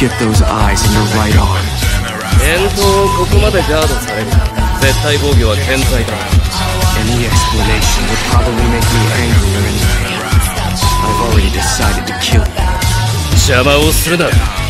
get those eyes in your right arm. 返答をここまでガードされる。絶対防御は健在だ。 Any explanation would probably make me angrier in pain. I've already decided to kill you. 邪魔をするな。